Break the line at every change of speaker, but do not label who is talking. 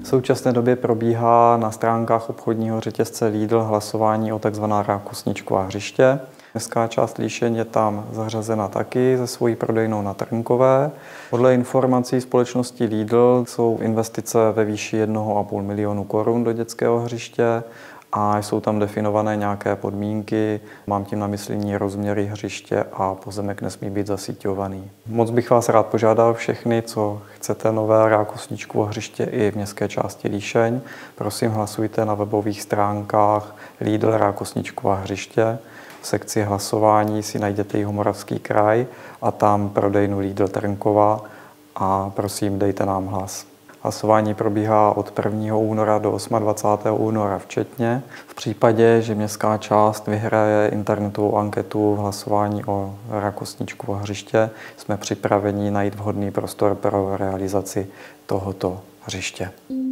V současné době probíhá na stránkách obchodního řetězce Lidl hlasování o tzv. rákosničková hřiště. Městská část Líšeň je tam zařazena taky se svojí prodejnou na Trnkové. Podle informací společnosti Lidl jsou investice ve výši 1,5 milionu korun do dětského hřiště a jsou tam definované nějaké podmínky. Mám tím na mysli rozměry hřiště a pozemek nesmí být zasíťovaný. Moc bych vás rád požádal všechny, co chcete nové rákosničkovo hřiště i v městské části Líšeň. Prosím, hlasujte na webových stránkách Lidl rákosničková hřiště. V sekci hlasování si najdete Jihomoravský kraj a tam prodejnu Lidl Trnkova a prosím, dejte nám hlas. Hlasování probíhá od 1. února do 28. února včetně. V případě, že městská část vyhraje internetovou anketu v hlasování o rákosničkovo hřiště, jsme připraveni najít vhodný prostor pro realizaci tohoto hřiště.